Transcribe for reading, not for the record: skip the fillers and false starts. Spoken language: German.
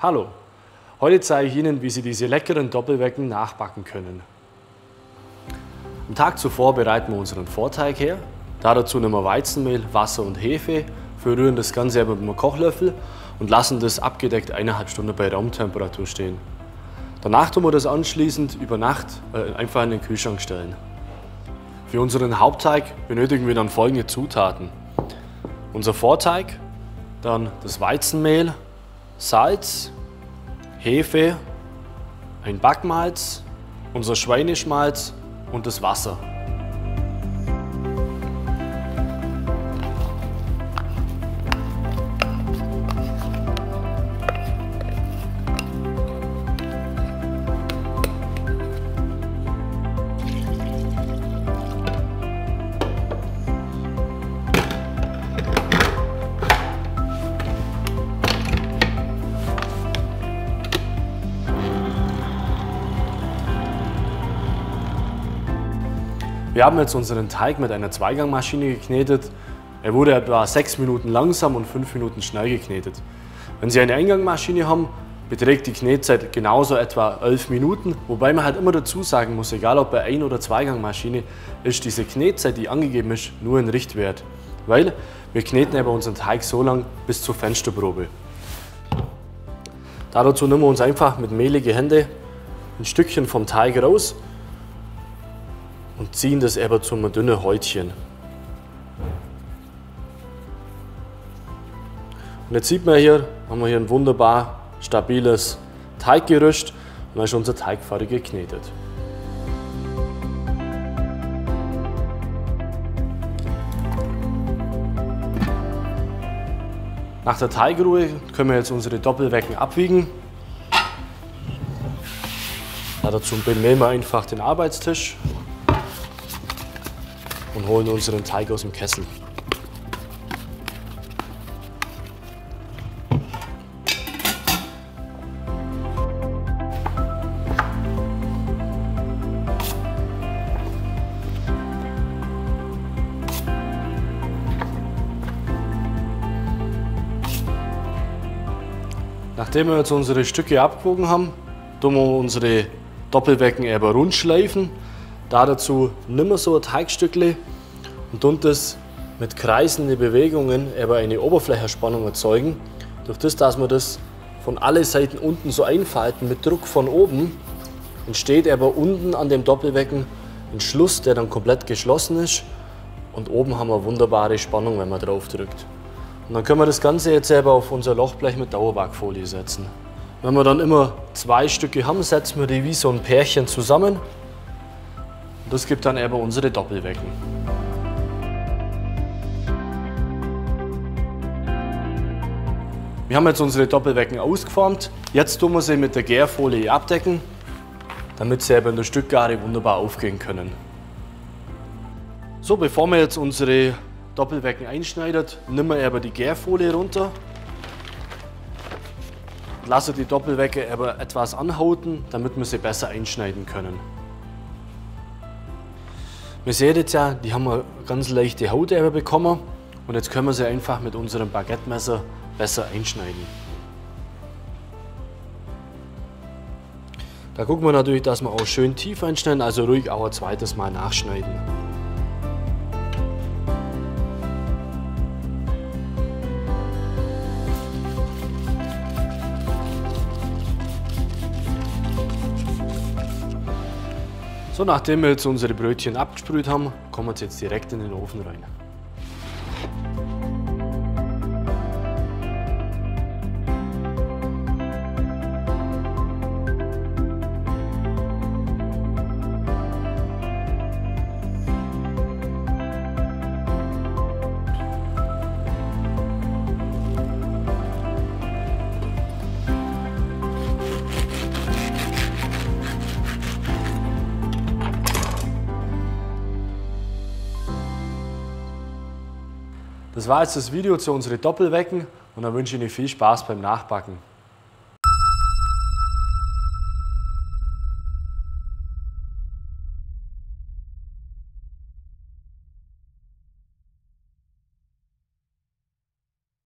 Hallo, heute zeige ich Ihnen, wie Sie diese leckeren Doppelwecken nachbacken können. Am Tag zuvor bereiten wir unseren Vorteig her. Dazu nehmen wir Weizenmehl, Wasser und Hefe, verrühren das Ganze aber mit einem Kochlöffel und lassen das abgedeckt 1,5 Stunden bei Raumtemperatur stehen. Danach tun wir das anschließend über Nacht einfach in den Kühlschrank stellen. Für unseren Hauptteig benötigen wir dann folgende Zutaten. Unser Vorteig, dann das Weizenmehl, Salz, Hefe, ein Backmalz, unser Schweineschmalz und das Wasser. Wir haben jetzt unseren Teig mit einer Zweigangmaschine geknetet. Er wurde etwa 6 Minuten langsam und 5 Minuten schnell geknetet. Wenn Sie eine Eingangmaschine haben, beträgt die Knetzeit genauso etwa 11 Minuten, wobei man halt immer dazu sagen muss, egal ob bei Ein- oder Zweigangmaschine, ist diese Knetzeit, die angegeben ist, nur ein Richtwert. Weil wir kneten aber unseren Teig so lang bis zur Fensterprobe. Dazu nehmen wir uns einfach mit mehligen Händen ein Stückchen vom Teig raus und ziehen das aber zu einem dünnen Häutchen. Und jetzt sieht man hier, haben wir hier ein wunderbar stabiles Teiggerüst und dann ist unser Teig fertig geknetet. Nach der Teigruhe können wir jetzt unsere Doppelwecken abwiegen. Dazu benehmen wir einfach den Arbeitstisch und holen unseren Teig aus dem Kessel. Nachdem wir jetzt unsere Stücke abgewogen haben, tun wir unsere Doppelwecken aber rund schleifen. Dazu nehmen wir so ein Teigstückchen und tun das mit kreisenden Bewegungen aber eine Oberflächenspannung erzeugen. Durch das, dass wir das von allen Seiten unten so einfalten mit Druck von oben, entsteht aber unten an dem Doppelwecken ein Schluss, der dann komplett geschlossen ist. Und oben haben wir eine wunderbare Spannung, wenn man drauf drückt. Und dann können wir das Ganze jetzt selber auf unser Lochblech mit Dauerbackfolie setzen. Wenn wir dann immer 2 Stücke haben, setzen wir die wie so ein Pärchen zusammen. Das gibt dann eben unsere Doppelwecken. Wir haben jetzt unsere Doppelwecken ausgeformt. Jetzt tun wir sie mit der Gärfolie abdecken, damit sie eben in der Stückgare wunderbar aufgehen können. So, bevor wir jetzt unsere Doppelwecken einschneiden, nehmen wir eben die Gärfolie runter. Lasse die Doppelwecke aber etwas anhauten, damit wir sie besser einschneiden können. Wir sehen jetzt ja, die haben eine ganz leichte Haut bekommen und jetzt können wir sie einfach mit unserem Baguette-Messer besser einschneiden. Da gucken wir natürlich, dass wir auch schön tief einschneiden, also ruhig auch ein zweites Mal nachschneiden. So, nachdem wir jetzt unsere Brötchen abgesprüht haben, kommen sie jetzt direkt in den Ofen rein. Das war jetzt das Video zu unseren Doppelwecken und dann wünsche ich Ihnen viel Spaß beim Nachbacken.